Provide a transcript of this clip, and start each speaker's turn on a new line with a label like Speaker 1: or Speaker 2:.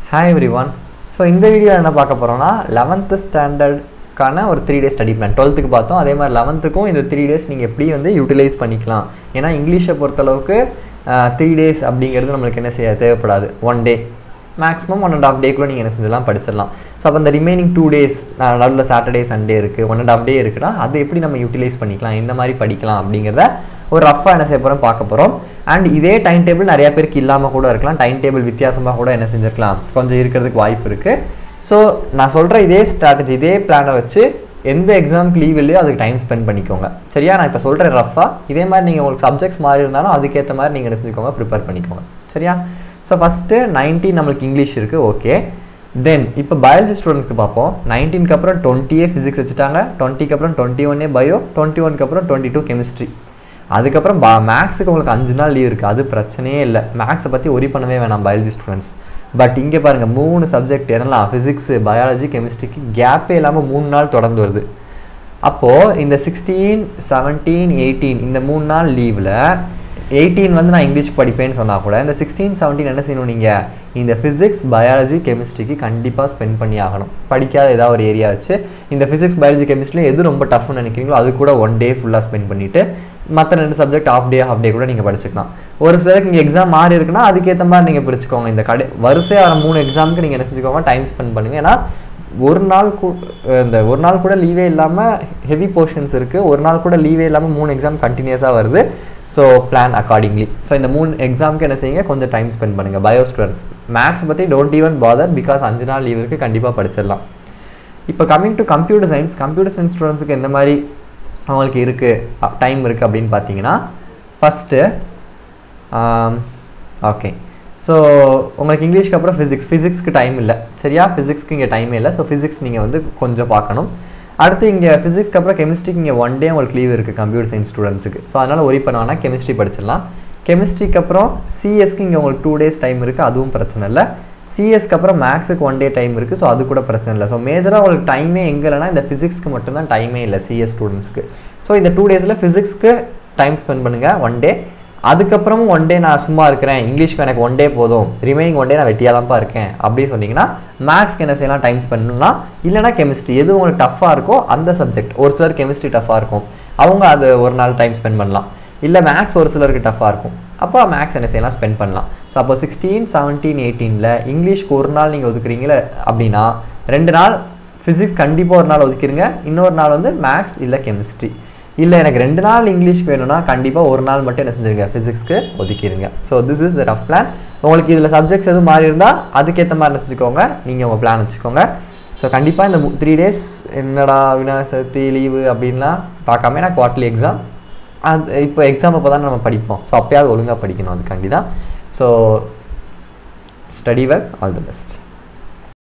Speaker 1: Hi everyone. So in this video என்ன பார்க்க போறோம்னா 11th standard கான ஒரு 3 day study plan 12th க்கு பார்த்தோம் அதே மாதிரி 11th க்கும் இந்த 3 days நீங்க எப்படி வந்து யூட்டிலைஸ் பண்ணிக்கலாம் ஏனா இங்கிலீஷை பொறுத்த அளவுக்கு 3 days அப்படிங்கிறது நமக்கு என்ன செய்ய தேவைப்படாது 1 day maximum 1.5 day குள்ள நீங்க என்ன செஞ்சலாம் படிச்சிடலாம் சோ அப்ப அந்த ரிமைனிங் 2 days நடுவுல சாட்டர்டே சண்டே இருக்கு 1.5 day இருக்குனா அது எப்படி நம்ம யூட்டிலைஸ் பண்ணிக்கலாம் இந்த மாதிரி படிக்கலாம் அப்படிங்கறத ஒரு ரஃபா என்ன செய்ய போறோம் பார்க்க போறோம் and இதே டைம் டேபிள் நிறைய பேருக்கு இல்லாம கூட இருக்கலாம் டைம் டேபிள் வித்தியாசமா கூட என்ன செஞ்சிரலாம் கொஞ்சம் இருக்குிறதுக்கு வாய்ப்பு இருக்கு சோ நான் சொல்ற இதே ஸ்ட்ராட்டஜி இதே பிளானை வச்சு எந்த எக்ஸாம்க்கு லீவ் இல்லையோ அதுக்கு டைம் ஸ்பெண்ட் பண்ணிக்கோங்க சரியா நான் இப்ப சொல்றேன் ரஃபா இதே மாதிரி நீங்க உங்களுக்கு சப்ஜெக்ட்ஸ் மாறி இருந்தாலும் அதுக்கு ஏத்த மாதிரி நீங்க என்ன செஞ்சுக்கோங்க ப்ரிப்பேர் பண்ணிக்கோங்க சரியா சோ ஃபர்ஸ்ட் 19 நமக்கு இங்கிலீஷ் இருக்கு ஓகே then இப்போ பயாலஜி ஸ்டூடண்ட்ஸ்க்கு பாப்போம் 19 க்கு அப்புறம் 20 ஏ பிசிக்ஸ் வச்சிட்டாங்க 20 க்கு அப்புறம் 21 ஏ பயோ 21 க்கு அப்புறம் 22 கெமிஸ்ட்ரி அதுக்கு அப்புறம் மேக்ஸ்க்கு உங்களுக்கு 5 நாள் லீவ் இருக்கு அது பிரச்சனையே இல்ல மேக்ஸ் பத்தி worry பண்ணவே வேணாம் பயாலஜி ஸ்டூடண்ட்ஸ் பட் இங்க பாருங்க மூணு சப்ஜெக்ட் என்னலாம் பிசிக்ஸ் பயாலஜி கெமிஸ்ட்ரிக்கு கேப்பே இல்லாம 3 நாள் தொடர்ந்து வருது அப்போ இந்த 16 17 18 இந்த 3 நாள் லீவ்ல 18 வந்து நான் இங்கிலீஷ் படிப்பேன்னு சொன்னா கூட இந்த 16 17 என்ன செய்யணும் நீங்க இந்த physics biology chemistry கண்டிப்பா ஸ்பெண்ட் பண்ணி ஆகணும் படிக்காத ஏதாவது ஒரு ஏரியா வச்சு இந்த physics biology chemistry எது ரொம்ப டஃப்னு நினைக்கிறீங்களோ அது கூட 1 day ஃபுல்லா ஸ்பெண்ட் பண்ணிட்டு மத்த ரெண்டு சப்ஜெக்ட் half day கூட நீங்க படிச்சுக்கலாம் ஒரு சிலருக்கு இங்க எக்ஸாம் மாறி இருக்குனா அதுக்கு ஏத்த மாதிரி நீங்க பிரிச்சுக்கோங்க இந்த வரிசையா 3 எக்ஸாம்க்கு நீங்க என்ன செஞ்சுக்கோங்க டைம் ஸ்பெண்ட் பண்ணுங்க ஏனா ஒரு நாள் கூட லீவே இல்லாம ஹெவி போர்ஷன்ஸ் இருக்கு ஒரு நாள் கூட லீவே இல்லாம 3 எக்ஸாம் கண்டினியூஸா வருது so plan accordingly so இந்த 3 எக்ஸாம்க்கு என்ன செய்யுங்க கொஞ்சம் டைம் ஸ்பெண்ட் பண்ணுங்க பயோ ஸ்டூடண்ட்ஸ் மேத்ஸ் பத்தி don't even bother because 5 நாள் லீவ் இருக்கு கண்டிப்பா படிச்சிடலாம் இப்போ coming to computer science ஸ்டூடண்ட்ஸ்க்கு எந்த மாதிரி அவங்களுக்கு இருக்கு டைம் இருக்கு அப்படினு பாத்தீங்கன்னா ஃபர்ஸ்ட் ஓகே சோ உங்களுக்கு இங்கிலீஷ்க்கு அப்புறம் பிசிக்ஸ்க்கு டைம் இல்ல சரியா பிசிக்ஸ்க்கு இங்க டைம் இல்ல சோ பிசிக்ஸ் நீங்க வந்து கொஞ்சம் பார்க்கணும் அடுத்து இங்க பிசிக்ஸ்க்கு அப்புறம் கெமிஸ்ட்ரிக்கு இங்க 1 day உங்களுக்கு லீவ் இருக்கு கம்ப்யூட்டர் சயின்ஸ் ஸ்டூடண்ட்ஸ்க்கு சோ அதனால worry பண்ண வேணாம் கெமிஸ்ட்ரி படிச்சிடலாம் கெமிஸ்ட்ரிக்கு அப்புறம் சிஎஸ்க்கு இங்க உங்களுக்கு 2 days டைம் இருக்கு அதுவும் பிரச்சனை இல்ல சிஎஸ்க்கு அப்புறம் மேத்ஸ்க்கு 1 day டைம் இருக்கு சோ அது கூட பிரச்சனை இல்ல சோ மேஜரா உங்களுக்கு டைமே எங்க இல்லனா இந்த பிசிக்ஸ்க்கு மட்டும் தான் டைமே இல்ல சிஎஸ் ஸ்டூடண்ட்ஸ்க்கு சோ இந்த 2 daysல பிசிக்ஸ்க்கு டைம் ஸ்பெண்ட் பண்ணுங்க 1 day அதுக்கு அப்புறம் 1 day நான் சும்மா இருக்கேன் இங்கிலீஷ்க்கு எனக்கு 1 day போதும் ரிமைனிங் 1 day நான் வெட்டியா தான் இருக்கேன் அப்படி சொன்னீங்கன்னா மேத்ஸ்க்கு என்ன செய்யலாம் டைம் ஸ்பெண்ட் பண்ணலாம் இல்லனா கெமிஸ்ட்ரி எது உங்களுக்கு டஃபா இருக்கோ அந்த சப்ஜெக்ட் ஒரு சிலர் கெமிஸ்ட்ரி டஃபா இருக்கும் அவங்க அது ஒரு நாள் டைம் ஸ்பெண்ட் பண்ணலாம் இல்ல மேத்ஸ் ஒரு சிலருக்கு டஃபா இருக்கும் அப்ப மேத்ஸ் என்ன செய்யலாம் ஸ்பெண்ட் பண்ணலாம் சோ அப்போ 16 17 18ல இங்கிலீஷ்க்கு ஒரு நாள் நீங்க ஒதுக்குறீங்க அப்படினா ரெண்டு நாள் பிசிக்ஸ் கண்டிப்பா ஒரு நாள் ஒதுக்கிருங்க இன்னொரு நாள் வந்து மேத்ஸ் இல்ல கெமிஸ்ட்ரி இல்ல எனக்கு ரெண்டு நாள் இங்கிலீஷ்க்கு வேணும்னா கண்டிப்பா ஒரு நாள் மட்டும் என்ன செஞ்சிருங்க பிசிக்ஸ்க்கு ஒதுக்கிருங்க so this is the rough plan உங்களுக்கு இதுல சப்ஜெக்ட்ஸ் எது மாறி இருந்தா அதுக்கு ஏத்த மாதிரி வெச்சுக்கோங்க நீங்க உங்க பிளான் வெச்சுக்கோங்க சோ கண்டிப்பா இந்த 3 days என்னடா விநாயகர் சதுர்த்தி லீவு அப்படினா பார்க்காம நான் குவார்ட்டர்லி எக்ஸாம் இப்போ எக்ஸாம் அப்ப தான் நம்ம படிப்போம் சோ அப்பயாவது ஒழுங்கா படிக்கணும் அதுக்காண்டி தான் so study well all the best